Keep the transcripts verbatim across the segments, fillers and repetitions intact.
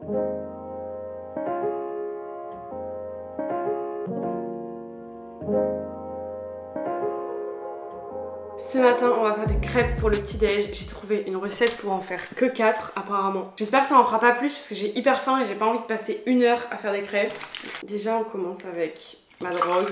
Ce matin, on va faire des crêpes pour le petit-déj. J'ai trouvé une recette pour en faire que quatre apparemment. J'espère que ça en fera pas plus parce que j'ai hyper faim et j'ai pas envie de passer une heure à faire des crêpes. Déjà, on commence avec ma drogue.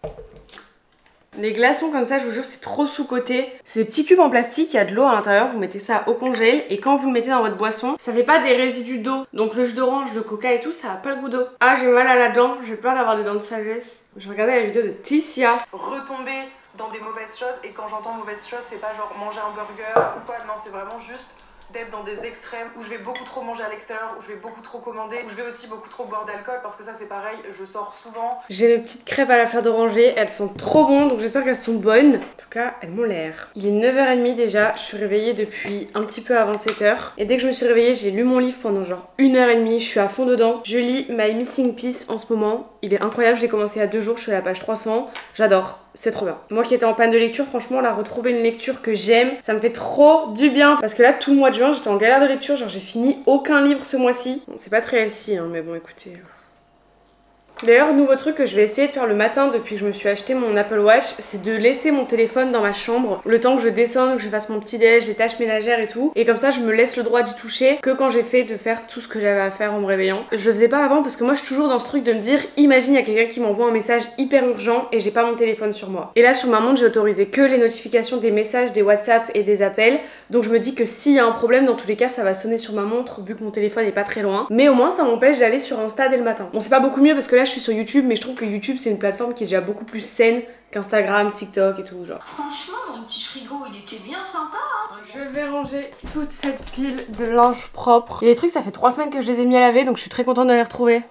Les glaçons comme ça, je vous jure, c'est trop sous-coté. C'est des petits cubes en plastique, il y a de l'eau à l'intérieur, vous mettez ça au congèle et quand vous le mettez dans votre boisson, ça fait pas des résidus d'eau. Donc le jus d'orange, le coca et tout, ça a pas le goût d'eau. Ah, j'ai mal à la dent, j'ai peur d'avoir des dents de sagesse. Je regardais la vidéo de Tissia. Retomber dans des mauvaises choses, et quand j'entends mauvaises choses, c'est pas genre manger un burger ou quoi, non, c'est vraiment juste d'être dans des extrêmes où je vais beaucoup trop manger à l'extérieur, où je vais beaucoup trop commander, où je vais aussi beaucoup trop boire d'alcool parce que ça c'est pareil, je sors souvent. J'ai mes petites crêpes à la fleur d'oranger, elles sont trop bonnes donc j'espère qu'elles sont bonnes. En tout cas, elles m'ont l'air. Il est neuf heures trente déjà, je suis réveillée depuis un petit peu avant sept heures. Et dès que je me suis réveillée, j'ai lu mon livre pendant genre une heure trente, je suis à fond dedans. Je lis My Missing Piece en ce moment, il est incroyable, je l'ai commencé il y a deux jours, je suis à la page trois cents, j'adore. C'est trop bien. Moi qui étais en panne de lecture, franchement, là, retrouver une lecture que j'aime, ça me fait trop du bien. Parce que là, tout le mois de juin, j'étais en galère de lecture. Genre, j'ai fini aucun livre ce mois-ci. Bon, c'est pas très healthy, hein, mais bon, écoutez... D'ailleurs, nouveau truc que je vais essayer de faire le matin depuis que je me suis acheté mon Apple Watch, c'est de laisser mon téléphone dans ma chambre le temps que je descende, que je fasse mon petit déj, les tâches ménagères et tout. Et comme ça, je me laisse le droit d'y toucher que quand j'ai fait de faire tout ce que j'avais à faire en me réveillant. Je le faisais pas avant parce que moi, je suis toujours dans ce truc de me dire, imagine, il y a quelqu'un qui m'envoie un message hyper urgent et j'ai pas mon téléphone sur moi. Et là, sur ma montre, j'ai autorisé que les notifications des messages, des WhatsApp et des appels. Donc je me dis que s'il y a un problème, dans tous les cas, ça va sonner sur ma montre vu que mon téléphone est pas très loin. Mais au moins, ça m'empêche d'aller sur Insta dès le matin. Bon, c'est pas beaucoup mieux parce que là, je suis sur YouTube, mais je trouve que YouTube c'est une plateforme qui est déjà beaucoup plus saine qu'Instagram, TikTok et tout genre. Franchement, mon petit frigo il était bien sympa hein. Je vais ranger toute cette pile de linge propre. Et les trucs, ça fait trois semaines que je les ai mis à laver, donc je suis très contente de les retrouver.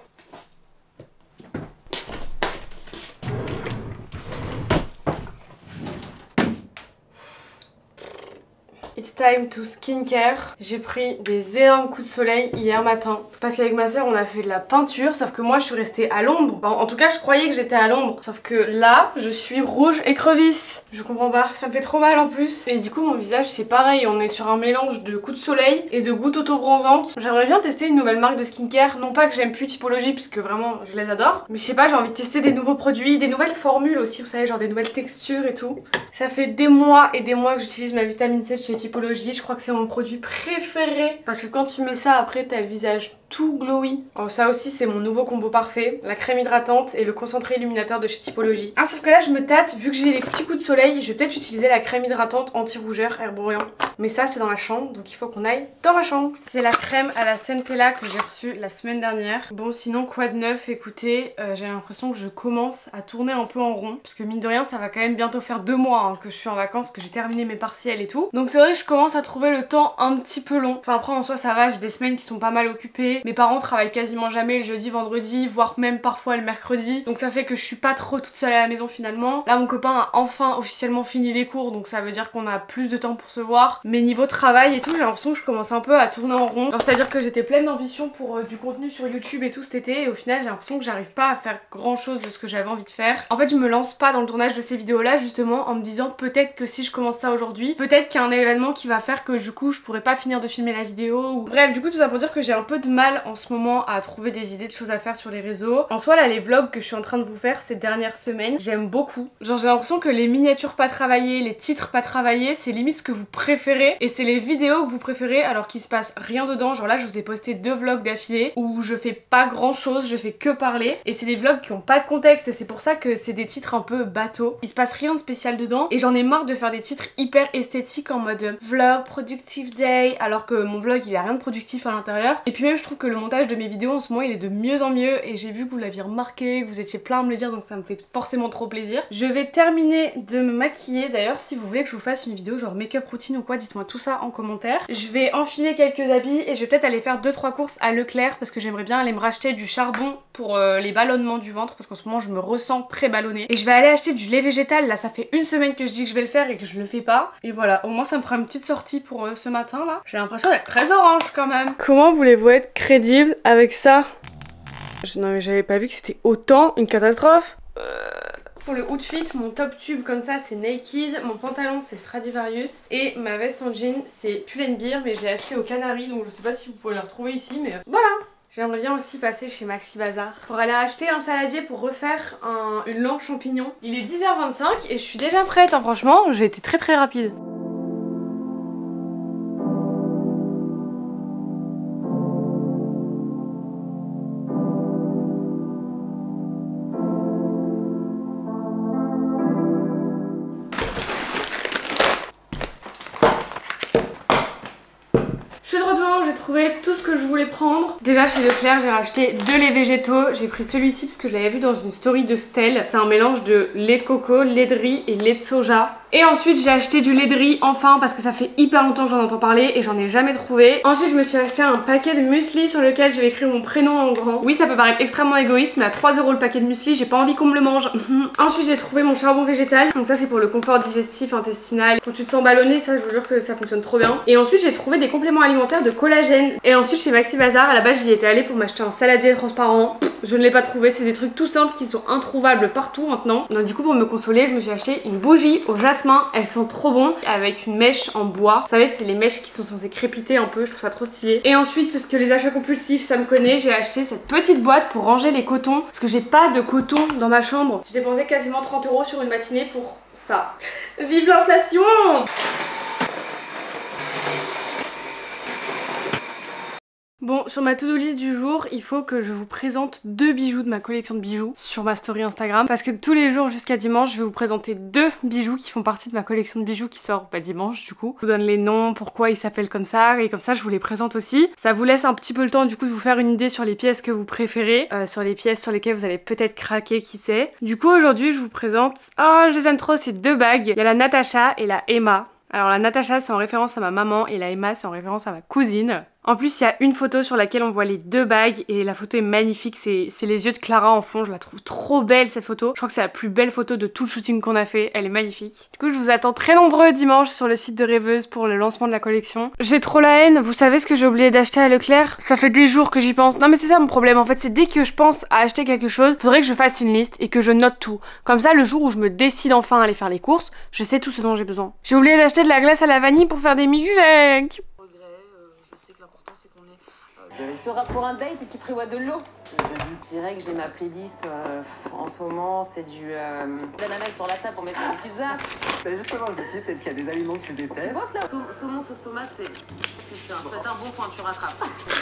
It's time to skincare. J'ai pris des énormes coups de soleil hier matin parce qu'avec ma soeur on a fait de la peinture, sauf que moi je suis restée à l'ombre. Enfin, en tout cas je croyais que j'étais à l'ombre, sauf que là je suis rouge écrevisse. Je comprends pas, ça me fait trop mal en plus. Et du coup mon visage c'est pareil, on est sur un mélange de coups de soleil et de gouttes auto-bronzantes. J'aimerais bien tester une nouvelle marque de skincare, non pas que j'aime plus Typologie puisque vraiment je les adore, mais je sais pas, j'ai envie de tester des nouveaux produits, des nouvelles formules aussi, vous savez, genre des nouvelles textures et tout. Ça fait des mois et des mois que j'utilise ma vitamine C de chez Typologie, je crois que c'est mon produit préféré parce que quand tu mets ça après t'as le visage tout glowy. Oh, ça aussi c'est mon nouveau combo parfait, la crème hydratante et le concentré illuminateur de chez Typologie. Ah sauf que là je me tâte, vu que j'ai les petits coups de soleil, je vais peut-être utiliser la crème hydratante anti-rougeur Herborian. Mais ça c'est dans la chambre, donc il faut qu'on aille dans ma chambre. C'est la crème à la Centella que j'ai reçue la semaine dernière. Bon sinon quoi de neuf, écoutez, euh, j'ai l'impression que je commence à tourner un peu en rond. Parce que mine de rien ça va quand même bientôt faire deux mois hein, que je suis en vacances, que j'ai terminé mes partiels et tout. Donc c'est vrai que je commence à trouver le temps un petit peu long. Enfin après en soi ça va, j'ai des semaines qui sont pas mal occupées. Mes parents travaillent quasiment jamais le jeudi, vendredi, voire même parfois le mercredi. Donc ça fait que je suis pas trop toute seule à la maison finalement. Là mon copain a enfin officiellement fini les cours, donc ça veut dire qu'on a plus de temps pour se voir. Mais niveau travail et tout, j'ai l'impression que je commence un peu à tourner en rond. C'est à dire que j'étais pleine d'ambition pour euh, du contenu sur YouTube et tout cet été, et au final j'ai l'impression que j'arrive pas à faire grand chose de ce que j'avais envie de faire. En fait je me lance pas dans le tournage de ces vidéos là justement en me disant peut-être que si je commence ça aujourd'hui, peut-être qu'il y a un événement qui va faire que du coup je pourrais pas finir de filmer la vidéo ou... Bref, du coup tout ça pour dire que j'ai un peu de mal en ce moment à trouver des idées de choses à faire sur les réseaux. En soi là les vlogs que je suis en train de vous faire ces dernières semaines, j'aime beaucoup. Genre j'ai l'impression que les miniatures pas travaillées, les titres pas travaillés, c'est limite ce que vous préférez, et c'est les vidéos que vous préférez alors qu'il se passe rien dedans. Genre là je vous ai posté deux vlogs d'affilée où je fais pas grand chose, je fais que parler, et c'est des vlogs qui ont pas de contexte, et c'est pour ça que c'est des titres un peu bateau. Il se passe rien de spécial dedans et j'en ai marre de faire des titres hyper esthétiques en mode vlog, productive day, alors que mon vlog il a rien de productif à l'intérieur. Et puis même je trouve que le montage de mes vidéos en ce moment il est de mieux en mieux, et j'ai vu que vous l'aviez remarqué, que vous étiez plein à me le dire, donc ça me fait forcément trop plaisir. Je vais terminer de me maquiller, d'ailleurs si vous voulez que je vous fasse une vidéo genre make-up routine ou quoi, dites-moi tout ça en commentaire. Je vais enfiler quelques habits et je vais peut-être aller faire deux trois courses à Leclerc parce que j'aimerais bien aller me racheter du charbon pour euh, les ballonnements du ventre, parce qu'en ce moment je me ressens très ballonnée. Et je vais aller acheter du lait végétal, là ça fait une semaine que je dis que je vais le faire et que je le fais pas. Et voilà, au moins ça me fera une petite sortie pour euh, ce matin là. J'ai l'impression d'être très orange quand même. Comment voulez-vous être crédible avec ça? Je, non mais j'avais pas vu que c'était autant une catastrophe. Euh... Pour le outfit, mon top tube comme ça c'est Naked, mon pantalon c'est Stradivarius et ma veste en jean c'est Pull&Bear, mais je l'ai acheté au Canary donc je sais pas si vous pouvez la retrouver ici, mais voilà. J'aimerais bien aussi passer chez Maxi Bazar pour aller acheter un saladier pour refaire un, une lampe champignon. Il est dix heures vingt-cinq et je suis déjà prête, hein, franchement, j'ai été très très rapide. J'ai trouvé tout ce que je voulais prendre. Déjà chez Leclerc j'ai racheté deux laits végétaux. J'ai pris celui-ci parce que je l'avais vu dans une story de Stell. C'est un mélange de lait de coco, lait de riz et lait de soja. Et ensuite j'ai acheté du lait de riz enfin parce que ça fait hyper longtemps que j'en entends parler et j'en ai jamais trouvé. Ensuite je me suis acheté un paquet de muesli sur lequel je vais écrire mon prénom en grand. Oui, ça peut paraître extrêmement égoïste mais à trois euros le paquet de muesli, j'ai pas envie qu'on me le mange. Ensuite j'ai trouvé mon charbon végétal. Donc ça c'est pour le confort digestif, intestinal. Quand tu te sens ballonné, ça je vous jure que ça fonctionne trop bien. Et ensuite j'ai trouvé des compléments alimentaires de collagène. Et ensuite chez Maxi Bazar, à la base j'y étais allée pour m'acheter un saladier transparent. Je ne l'ai pas trouvé, c'est des trucs tout simples qui sont introuvables partout maintenant. Donc du coup pour me consoler, je me suis acheté une bougie au jasmin. Elles sont trop bon avec une mèche en bois. Vous savez, c'est les mèches qui sont censées crépiter un peu, je trouve ça trop stylé. Et ensuite, parce que les achats compulsifs ça me connaît, j'ai acheté cette petite boîte pour ranger les cotons parce que j'ai pas de coton dans ma chambre. J'ai dépensé quasiment trente euros sur une matinée pour ça. Vive l'inflation! Bon, sur ma to-do list du jour, il faut que je vous présente deux bijoux de ma collection de bijoux sur ma story Instagram. Parce que tous les jours jusqu'à dimanche, je vais vous présenter deux bijoux qui font partie de ma collection de bijoux qui sort bah, dimanche du coup. Je vous donne les noms, pourquoi ils s'appellent comme ça, et comme ça je vous les présente aussi. Ça vous laisse un petit peu le temps du coup de vous faire une idée sur les pièces que vous préférez, euh, sur les pièces sur lesquelles vous allez peut-être craquer, qui sait. Du coup aujourd'hui je vous présente, oh je les aime trop, ces deux bagues. Il y a la Natacha et la Emma. Alors la Natacha c'est en référence à ma maman et la Emma c'est en référence à ma cousine. En plus il y a une photo sur laquelle on voit les deux bagues et la photo est magnifique, c'est les yeux de Clara en fond, je la trouve trop belle cette photo. Je crois que c'est la plus belle photo de tout le shooting qu'on a fait, elle est magnifique. Du coup je vous attends très nombreux dimanche sur le site de Rêveuse pour le lancement de la collection. J'ai trop la haine, vous savez ce que j'ai oublié d'acheter à Leclerc? Ça fait des jours que j'y pense. Non mais c'est ça mon problème en fait, c'est dès que je pense à acheter quelque chose, faudrait que je fasse une liste et que je note tout. Comme ça le jour où je me décide enfin à aller faire les courses, je sais tout ce dont j'ai besoin. J'ai oublié d'acheter de la glace à la vanille pour faire des milkshakes. Tu seras pour un date et tu prévois de l'eau. Je dirais que j'ai ma playlist euh, en ce moment, c'est du euh, d'ananas sur la table pour mettre sur une pizza. Mais justement, je me suis dit peut-être qu'il y a des aliments que tu détestes. Tu bosses là. Saumon sauce tomate, c'est c'est un, bon. un bon point, tu rattrapes.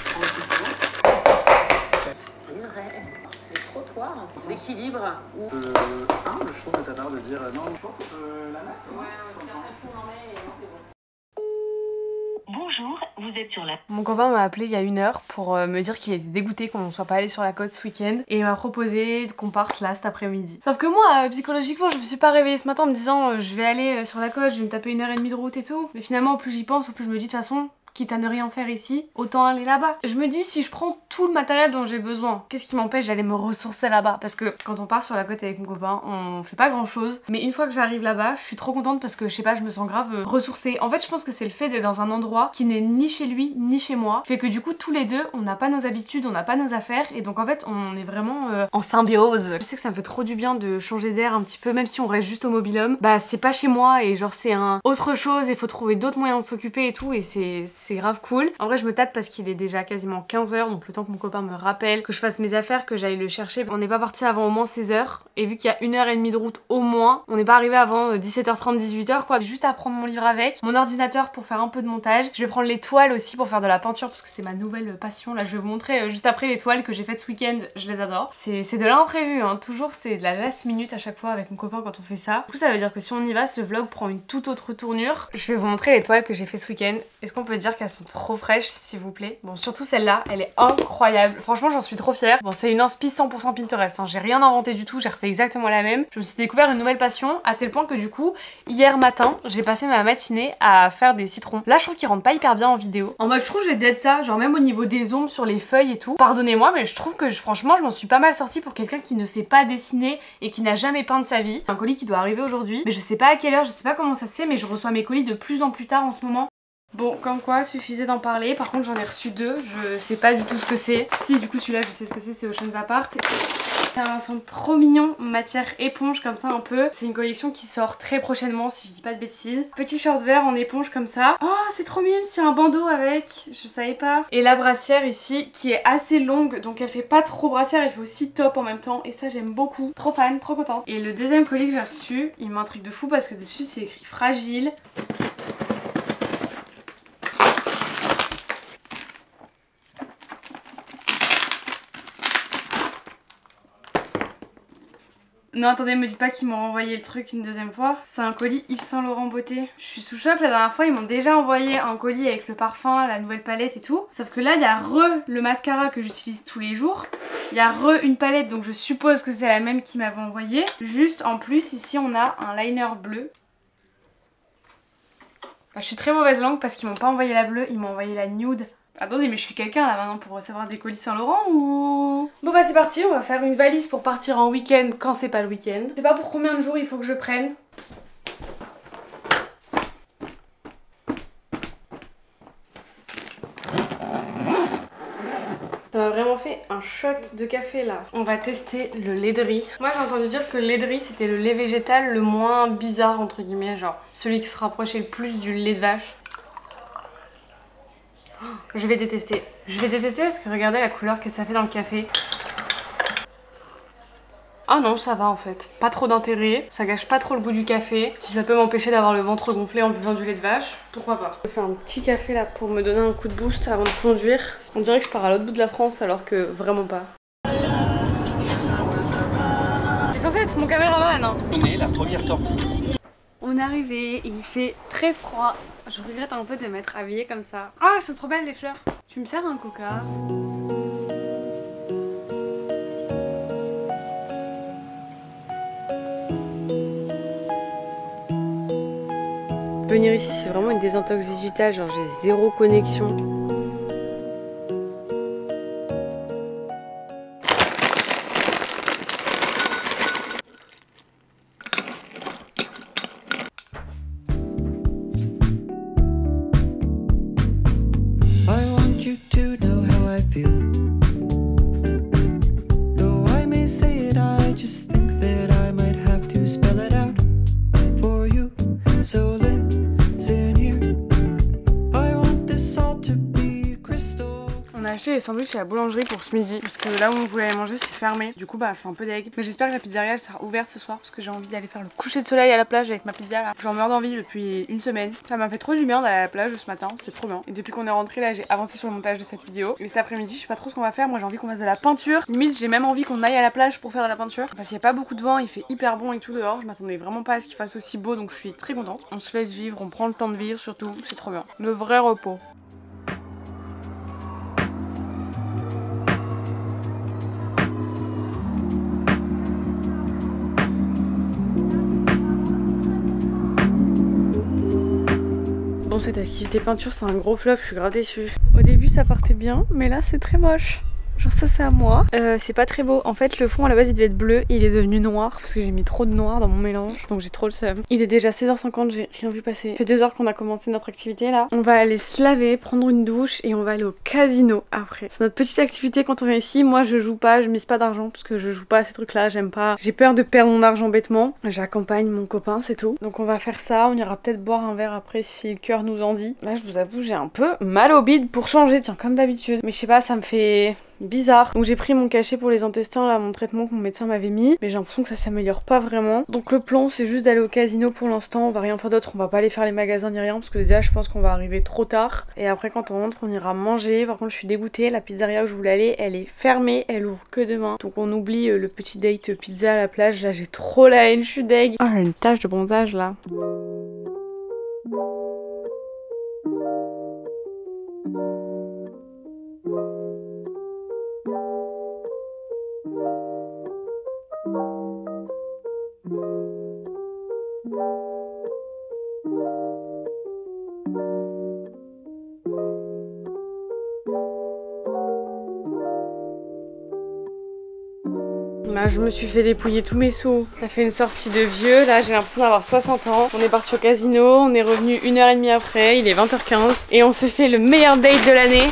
C'est vrai. Les trottoirs, l'équilibre. Ou... Euh, humble, je trouve, de ta part de dire euh, non, je pense qu'on peut la mettre. Ouais, c'est un peu fou, on en est et non, c'est bon. Bonjour, vous êtes sur la... Mon copain m'a appelé il y a une heure pour euh, me dire qu'il était dégoûté qu'on ne soit pas allé sur la côte ce week-end et il m'a proposé qu'on parte là cet après-midi. Sauf que moi, euh, psychologiquement, je me suis pas réveillée ce matin en me disant euh, je vais aller euh, sur la côte, je vais me taper une heure et demie de route et tout. Mais finalement, plus j'y pense, au plus je me dis de toute façon, quitte à ne rien faire ici, autant aller là-bas. Je me dis si je prends tout le matériel dont j'ai besoin, qu'est-ce qui m'empêche d'aller me ressourcer là-bas? Parce que quand on part sur la côte avec mon copain, on fait pas grand chose. Mais une fois que j'arrive là-bas, je suis trop contente parce que je sais pas, je me sens grave ressourcée. En fait, je pense que c'est le fait d'être dans un endroit qui n'est ni chez lui ni chez moi. Fait que du coup, tous les deux, on n'a pas nos habitudes, on n'a pas nos affaires. Et donc en fait, on est vraiment euh, en symbiose. Je sais que ça me fait trop du bien de changer d'air un petit peu, même si on reste juste au mobil-home. Bah c'est pas chez moi et genre c'est un autre chose et faut trouver d'autres moyens de s'occuper et tout. Et c'est grave cool. En vrai je me tâte parce qu'il est déjà quasiment quinze heures, donc le temps que mon copain me rappelle, que je fasse mes affaires, que j'aille le chercher. On n'est pas parti avant au moins seize heures, et vu qu'il y a une heure et demie de route au moins, on n'est pas arrivé avant dix-sept heures trente, dix-huit heures quoi. Juste à prendre mon livre avec, mon ordinateur pour faire un peu de montage. Je vais prendre les toiles aussi pour faire de la peinture parce que c'est ma nouvelle passion. Là je vais vous montrer juste après les toiles que j'ai faites ce week-end, je les adore. C'est de l'imprévu hein, toujours c'est de la last minute à chaque fois avec mon copain quand on fait ça. Du coup ça veut dire que si on y va, ce vlog prend une toute autre tournure. Je vais vous montrer les toiles que j'ai fait ce week-end. Est-ce qu'on peut dire qu'elles sont trop fraîches s'il vous plaît? Bon surtout celle-là, elle est incroyable. Franchement j'en suis trop fière. Bon c'est une inspi cent pour cent Pinterest, hein. J'ai rien inventé du tout, j'ai refait exactement la même. Je me suis découvert une nouvelle passion à tel point que du coup hier matin j'ai passé ma matinée à faire des citrons. Là je trouve qu'ils rentrent pas hyper bien en vidéo. En mode je trouve que j'ai dead ça, genre même au niveau des ombres sur les feuilles et tout. Pardonnez-moi mais je trouve que je, franchement je m'en suis pas mal sortie pour quelqu'un qui ne sait pas dessiner et qui n'a jamais peint de sa vie. Un colis qui doit arriver aujourd'hui mais je sais pas à quelle heure, je sais pas comment ça se fait mais je reçois mes colis de plus en plus tard en ce moment. Bon, comme quoi, suffisait d'en parler. Par contre, j'en ai reçu deux. Je sais pas du tout ce que c'est. Si, du coup, celui-là, je sais ce que c'est. C'est Ocean's Apart. C'est un ensemble trop mignon, matière éponge comme ça un peu. C'est une collection qui sort très prochainement si je dis pas de bêtises. Petit short vert en éponge comme ça. Oh, c'est trop mignon, c'est un bandeau avec. Je savais pas. Et la brassière ici qui est assez longue. Donc elle fait pas trop brassière, elle fait aussi top en même temps. Et ça, j'aime beaucoup. Trop fan, trop contente. Et le deuxième colis que j'ai reçu, il m'intrigue de fou parce que dessus c'est écrit fragile. Non, attendez, me dites pas qu'ils m'ont renvoyé le truc une deuxième fois. C'est un colis Yves Saint Laurent Beauté. Je suis sous choc, la dernière fois ils m'ont déjà envoyé un colis avec le parfum, la nouvelle palette et tout. Sauf que là il y a re le mascara que j'utilise tous les jours. Il y a re une palette, donc je suppose que c'est la même qu'ils m'avaient envoyé. Juste en plus ici on a un liner bleu. Bah, je suis très mauvaise langue parce qu'ils m'ont pas envoyé la bleue, ils m'ont envoyé la nude. Attendez, mais je suis quelqu'un là maintenant pour recevoir des colis Saint Laurent ou... Bon bah c'est parti, on va faire une valise pour partir en week-end quand c'est pas le week-end. Je sais pas pour combien de jours il faut que je prenne. Ça m'a vraiment fait un shot de café là. On va tester le lait de riz. Moi j'ai entendu dire que le lait de riz c'était le lait végétal le moins bizarre entre guillemets, genre celui qui se rapprochait le plus du lait de vache. Je vais détester. Je vais détester parce que regardez la couleur que ça fait dans le café. Ah non, ça va en fait. Pas trop d'intérêt, ça gâche pas trop le goût du café. Si ça peut m'empêcher d'avoir le ventre gonflé en buvant du lait de vache, pourquoi pas. Je fais un petit café là pour me donner un coup de boost avant de conduire. On dirait que je pars à l'autre bout de la France alors que vraiment pas. C'est censé être mon caméraman hein. On est la première sortie. On est arrivé et il fait très froid. Je regrette un peu de m'être habillée comme ça. Ah, elles sont trop belles les fleurs. Tu me sers un coca? Venir ici c'est vraiment une désintox digitale, genre j'ai zéro connexion. Les sandwichs à la boulangerie pour ce midi parce que là où on voulait aller manger c'est fermé, du coup bah je suis un peu deg, mais j'espère que la pizzeria elle sera ouverte ce soir parce que j'ai envie d'aller faire le coucher de soleil à la plage avec ma pizza là. J'en meurs d'envie depuis une semaine, ça m'a fait trop du bien d'aller à la plage ce matin, c'était trop bien. Et depuis qu'on est rentré là j'ai avancé sur le montage de cette vidéo et cet après-midi je sais pas trop ce qu'on va faire. Moi j'ai envie qu'on fasse de la peinture, limite j'ai même envie qu'on aille à la plage pour faire de la peinture parce qu'il y a pas beaucoup de vent, il fait hyper bon et tout dehors. Je m'attendais vraiment pas à ce qu'il fasse aussi beau donc je suis très contente. On se laisse vivre, on prend le temps de vivre surtout, c'est trop bien, le vrai repos. Bon, cette activité peinture c'est un gros flop, je suis grave déçue. Au début ça partait bien, mais là c'est très moche. Genre ça c'est à moi. Euh, c'est pas très beau. En fait le fond à la base il devait être bleu, il est devenu noir parce que j'ai mis trop de noir dans mon mélange. Donc j'ai trop le seum. Il est déjà seize heures cinquante, j'ai rien vu passer. Ça fait deux heures qu'on a commencé notre activité là. On va aller se laver, prendre une douche et on va aller au casino après. C'est notre petite activité quand on vient ici. Moi je joue pas, je mise pas d'argent parce que je joue pas à ces trucs là, j'aime pas. J'ai peur de perdre mon argent bêtement. J'accompagne mon copain, c'est tout. Donc on va faire ça, on ira peut-être boire un verre après si le cœur nous en dit. Là je vous avoue j'ai un peu mal au bide pour changer, tiens comme d'habitude. Mais je sais pas, ça me fait... bizarre. Donc j'ai pris mon cachet pour les intestins là, mon traitement que mon médecin m'avait mis, mais j'ai l'impression que ça s'améliore pas vraiment. Donc le plan c'est juste d'aller au casino pour l'instant, on va rien faire d'autre, on va pas aller faire les magasins ni rien parce que déjà je pense qu'on va arriver trop tard. Et après quand on rentre on ira manger. Par contre je suis dégoûtée, la pizzeria où je voulais aller elle est fermée, elle ouvre que demain. Donc on oublie le petit date pizza à la plage, là j'ai trop la haine, je suis deg. Ah j'ai une tache de bronzage là. Bah, je me suis fait dépouiller tous mes sous. Ça fait une sortie de vieux, là j'ai l'impression d'avoir soixante ans. On est parti au casino, on est revenu une heure trente après, il est vingt heures quinze. Et on se fait le meilleur date de l'année.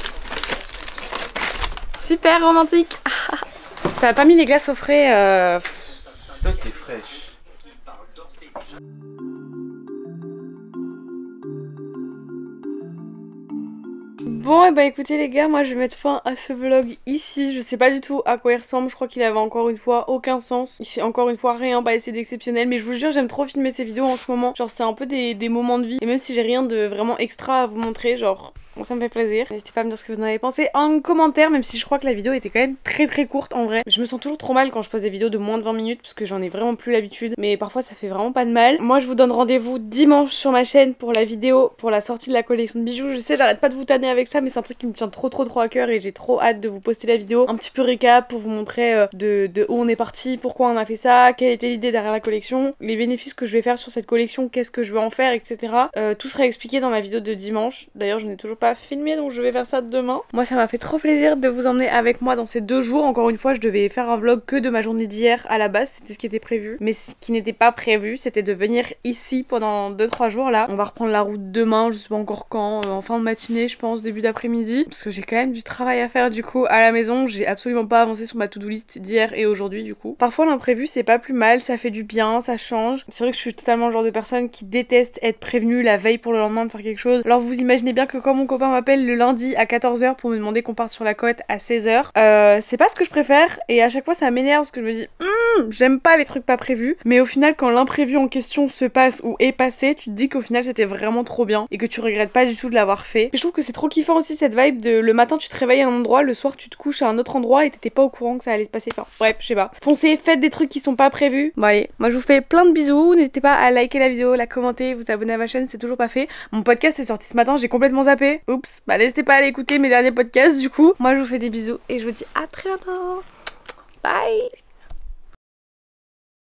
Super romantique. T'as pas mis les glaces au frais euh... C'est toi qui es fraîche. Bon et bah écoutez les gars, moi je vais mettre fin à ce vlog ici. Je sais pas du tout à quoi il ressemble, je crois qu'il avait encore une fois aucun sens. Il s'est encore une fois rien passé d'exceptionnel, mais je vous jure j'aime trop filmer ces vidéos en ce moment. Genre c'est un peu des, des moments de vie, et même si j'ai rien de vraiment extra à vous montrer, genre... Bon, ça me fait plaisir. N'hésitez pas à me dire ce que vous en avez pensé en commentaire, même si je crois que la vidéo était quand même très très courte en vrai. Je me sens toujours trop mal quand je pose des vidéos de moins de vingt minutes parce que j'en ai vraiment plus l'habitude. Mais parfois ça fait vraiment pas de mal. Moi je vous donne rendez-vous dimanche sur ma chaîne pour la vidéo, pour la sortie de la collection de bijoux. Je sais, j'arrête pas de vous tanner avec ça, mais c'est un truc qui me tient trop trop trop à cœur et j'ai trop hâte de vous poster la vidéo. Un petit peu récap pour vous montrer euh, de, de où on est parti, pourquoi on a fait ça, quelle était l'idée derrière la collection, les bénéfices que je vais faire sur cette collection, qu'est-ce que je veux en faire, et cetera. Euh, tout sera expliqué dans ma vidéo de dimanche. D'ailleurs je n'ai toujours pas filmé, donc je vais faire ça demain. Moi ça m'a fait trop plaisir de vous emmener avec moi dans ces deux jours. Encore une fois je devais faire un vlog que de ma journée d'hier à la base, c'était ce qui était prévu. Mais ce qui n'était pas prévu c'était de venir ici pendant deux trois jours là. On va reprendre la route demain, je sais pas encore quand, euh, en fin de matinée je pense, début d'après-midi. Parce que j'ai quand même du travail à faire du coup à la maison. J'ai absolument pas avancé sur ma to-do list d'hier et aujourd'hui du coup. Parfois l'imprévu c'est pas plus mal, ça fait du bien, ça change. C'est vrai que je suis totalement le genre de personne qui déteste être prévenue la veille pour le lendemain de faire quelque chose. Alors vous imaginez bien que quand mon copain m'appelle le lundi à quatorze heures pour me demander qu'on parte sur la côte à seize heures, euh, c'est pas ce que je préfère et à chaque fois ça m'énerve parce que je me dis hm, j'aime pas les trucs pas prévus, mais au final quand l'imprévu en question se passe ou est passé, tu te dis qu'au final c'était vraiment trop bien et que tu regrettes pas du tout de l'avoir fait. Et je trouve que c'est trop kiffant aussi cette vibe de le matin tu te réveilles à un endroit, le soir tu te couches à un autre endroit et t'étais pas au courant que ça allait se passer. Enfin bref, je sais pas. Foncez, faites des trucs qui sont pas prévus. Bon allez, moi je vous fais plein de bisous, n'hésitez pas à liker la vidéo, la commenter, vous abonner à ma chaîne, c'est toujours pas fait. Mon podcast est sorti ce matin, j'ai complètement zappé. Oups, bah n'hésitez pas à aller écouter mes derniers podcasts du coup. Moi je vous fais des bisous et je vous dis à très bientôt. Bye.